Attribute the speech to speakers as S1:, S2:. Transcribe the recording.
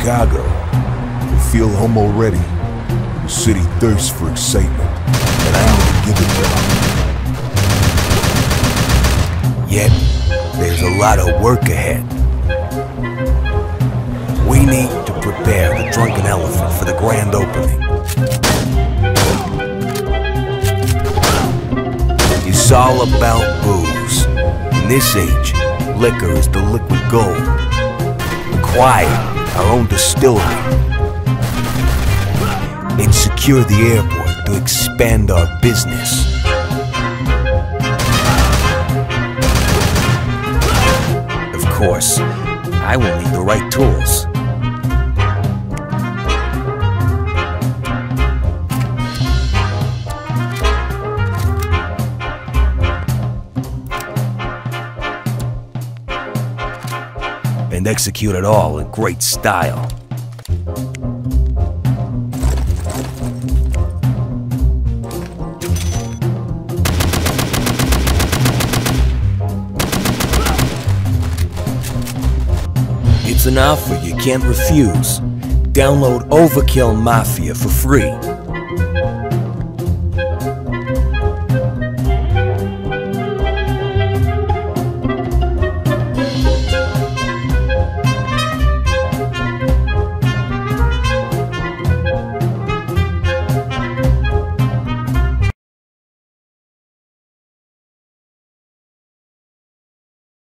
S1: Chicago. You feel home already. The city thirsts for excitement, and I'm gonna give it to them. Yet, there's a lot of work ahead. We need to prepare the Drunken Elephant for the grand opening. It's all about booze. In this age, liquor is the liquid gold. Acquire our own distillery. And secure the airport to expand our business. Of course, I will need the right tools. And execute it all in great style. It's an offer you can't refuse. Download Overkill Mafia for free.